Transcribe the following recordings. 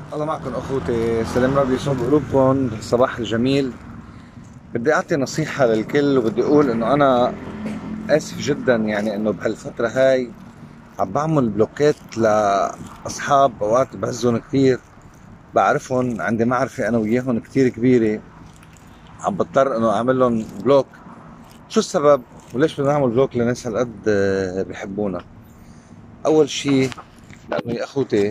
الله معكم اخوتي، سلام ربي يصوب قلوبكم. الصباح الجميل. بدي اعطي نصيحة للكل، وبدي اقول انه انا اسف جدا يعني انه بهالفترة هاي عم بعمل بلوكات لاصحاب اوقات بعزهم كثير، بعرفهم، عندي معرفة انا وياهم كثير كبيرة، عم بضطر انه اعمل لهم بلوك. شو السبب وليش بدنا نعمل بلوك لناس هالقد بحبونا؟ اول شيء لانه يا اخوتي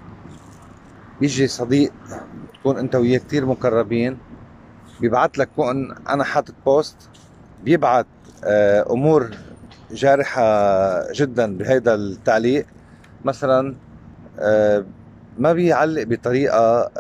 بيجي صديق تكون انت وياه كثير مقربين، بيبعت لك كون انا حاطط بوست، بيبعت امور جارحة جدا بهيدا التعليق. مثلا آه، ما بيعلق بطريقة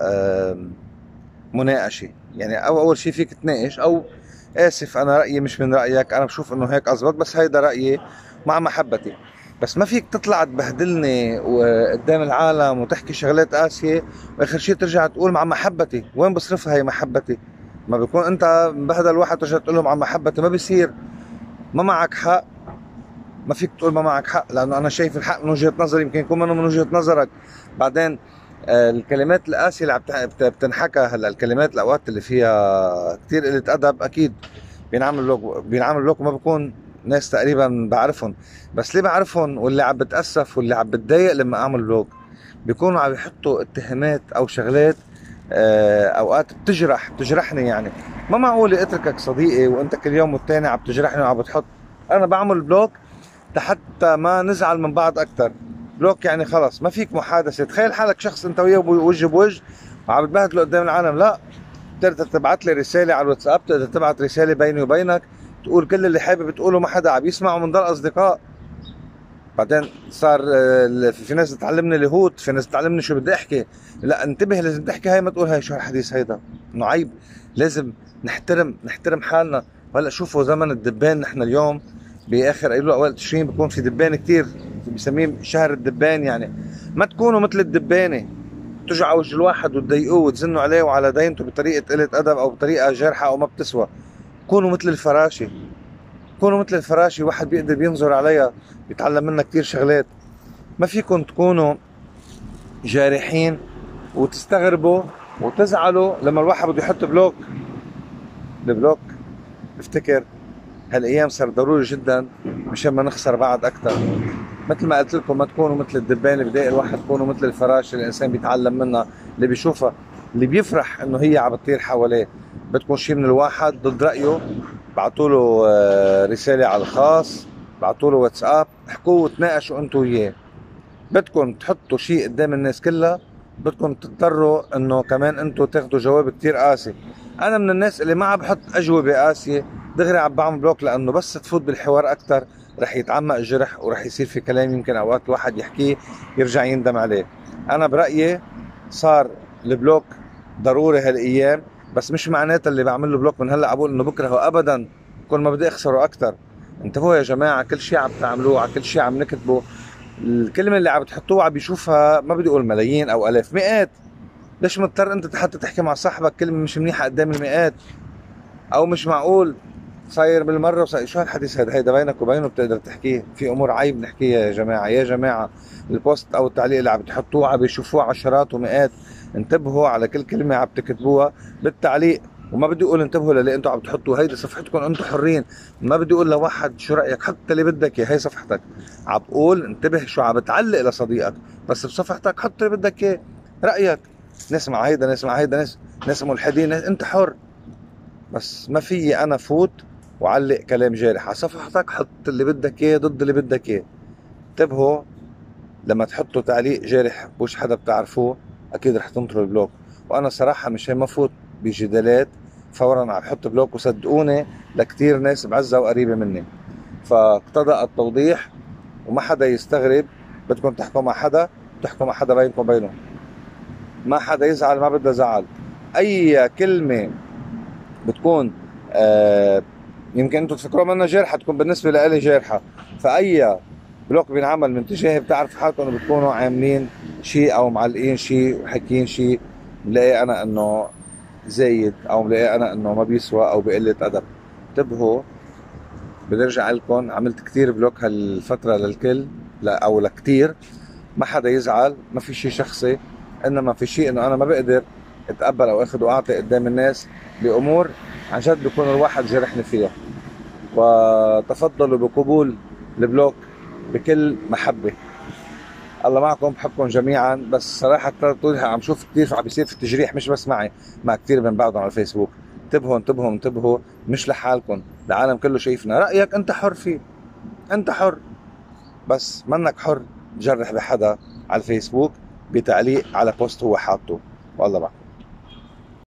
مناقشة، يعني او اول شيء فيك تناقش، او اسف انا رأيي مش من رأيك، انا بشوف انه هيك ازبط، بس هيدا رأيي مع محبتي. بس ما فيك تطلع تبهدلني وقدام العالم وتحكي شغلات قاسية، واخر شيء ترجع تقول مع محبتي. وين بصرفها هي محبتي؟ ما بيكون انت مبهدل واحد ترجع تقول له مع محبتي؟ ما بيصير. ما معك حق، ما فيك تقول ما معك حق، لانه انا شايف الحق من وجهة نظري، يمكن يكون منه من وجهة نظرك. بعدين الكلمات القاسية اللي بتنحكى هلا، الكلمات الاوقات اللي فيها كثير قلة ادب، اكيد بينعمل بلوك وما بكون ناس تقريبا بعرفهم. بس اللي بعرفهم واللي عم بتأسف واللي عم بتضايق لما اعمل بلوك، بيكونوا عم يحطوا اتهامات او شغلات اوقات بتجرحني يعني. ما معقول اتركك صديقي وانت كل يوم والتاني عم تجرحني وعم بتحط. انا بعمل بلوك حتى ما نزعل من بعض اكثر. بلوك يعني خلص ما فيك محادثه. تخيل حالك شخص انت وياه وجه بوجه وعم بتبهدله قدام العالم، لا. بتقدر تبعت لي رساله على الواتساب، بتقدر تبعت رساله بيني وبينك، تقول كل اللي حابب تقوله، ما حدا عم يسمع ومنضل اصدقاء. بعدين صار في ناس تعلمني الهوت، في ناس تعلمني شو بدي احكي. لا انتبه، لازم تحكي هاي، ما تقول هاي شو هالحديث هيدا، انه عيب. لازم نحترم حالنا. وهلا شوفوا زمن الدبان، نحن اليوم باخر ايلول اوائل تشرين بيكون في دبان كثير، بسميه شهر الدبان يعني. ما تكونوا مثل الدبانه تجوا على وجه الواحد وتضايقوه وتزنوا عليه وعلى دينته بطريقه قله ادب او بطريقه جارحه او ما بتسوى. كونوا مثل الفراشه، كونوا مثل الفراشة، واحد بيقدر بينظر عليها بيتعلم منها كتير شغلات. ما فيكم تكونوا جارحين وتستغربوا وتزعلوا لما الواحد بده يحط بلوك. البلوك افتكر هالايام صار ضروري جدا مشان ما نخسر بعض اكثر. مثل ما قلت لكم، ما تكونوا مثل الدبان اللي بضايق الواحد، تكونوا مثل الفراشه اللي الانسان بيتعلم منها، اللي بيشوفها، اللي بيفرح انه هي عم بتطير حواليه. بدكم شيء من الواحد ضد رايه، بعتوا له رساله على الخاص، بعتوا له واتساب، احكوا وتناقشوا انتم وياه. بدكم تحطوا شيء قدام الناس كلها، بدكم تضطروا انه كمان انتم تاخذوا جواب كتير قاسي. انا من الناس اللي ما عم بحط اجوبه قاسيه، دغري عم بعمل بلوك، لانه بس تفوت بالحوار اكثر رح يتعمق الجرح ورح يصير في كلام يمكن اوقات الواحد يحكيه يرجع يندم عليه. انا برايي صار البلوك ضروري هالايام، بس مش معناتها اللي بعمل له بلوك من هلا بقول انه بكرهه ابدا. كل ما بدي اخسره اكثر. انتبهوا يا جماعه، كل شيء عم تعملوه، على كل شيء عم نكتبه، الكلمة اللي عم تحطوها عم بيشوفها، ما بدي اقول ملايين او الاف، مئات. ليش مضطر انت حتى تحكي مع صاحبك كلمة مش منيحة قدام المئات؟ او مش معقول صاير بالمرة وصاير شو هالحديث هذا؟ هيدا بينك وبينه بتقدر تحكيه، في امور عيب نحكيها يا جماعة. يا جماعة البوست او التعليق اللي عم تحطوه عم بيشوفوه عشرات ومئات. انتبهوا على كل كلمة عم تكتبوها بالتعليق. وما بدي اقول انتبهوا للي انتم عم تحطوا، هيدي صفحتكم انتم حرين. ما بدي اقول لواحد شو رايك، حط اللي بدك اياه، هي صفحتك. عم بقول انتبه شو عم بتعلق لصديقك، بس بصفحتك حط اللي بدك اياه، رايك. نسمع هيدا نسمع هيدا، ناس ملحدين، انت حر. بس ما في انا فوت وعلق كلام جارح على صفحتك، حط اللي بدك اياه ضد اللي بدك اياه. انتبهوا لما تحطوا تعليق جارح بوش حدا بتعرفوه، اكيد رح تنطروا البلوك. وانا صراحة مش ما فوت بجدالات، فورا عم بحط بلوك، وصدقوني لكتير ناس بعزة وقريبة مني. فاقتضى التوضيح وما حدا يستغرب. بدكم تحكوا مع حدا، تحكوا مع حدا بينكم وبينه، ما حدا يزعل، ما بدها زعل. اي كلمة بتكون آه يمكن انتم تفكروا منها جارحة، تكون بالنسبة لإلي جارحة. فأي بلوك بينعمل من تجاهي بتعرف حالكم انه بتكونوا عاملين شيء او معلقين شيء وحاكيين شيء ملاقي انا انه زايد، او ملاقي انا انه ما بيسوى او بقلة ادب. انتبهوا. بدي ارجع لكم، عملت كتير بلوك هالفترة للكل، لا او لكتير، ما حدا يزعل، ما في شيء شخصي. انما في شيء انه انا ما بقدر اتقبل او اخذ واعطي قدام الناس بامور عن جد بيكون الواحد جرحني فيها. وتفضلوا بقبول البلوك بكل محبة. الله معكم، بحبكم جميعا. بس صراحة عم شوف كثير عم بيصير في التجريح، مش بس معي، مع كثير من بعضهم على الفيسبوك. انتبهوا انتبهوا انتبهوا، مش لحالكم، العالم كله شايفنا. رأيك انت حر فيه، انت حر، بس منك حر تجرح بحدا على الفيسبوك بتعليق على بوست هو حاطه. والله معكم.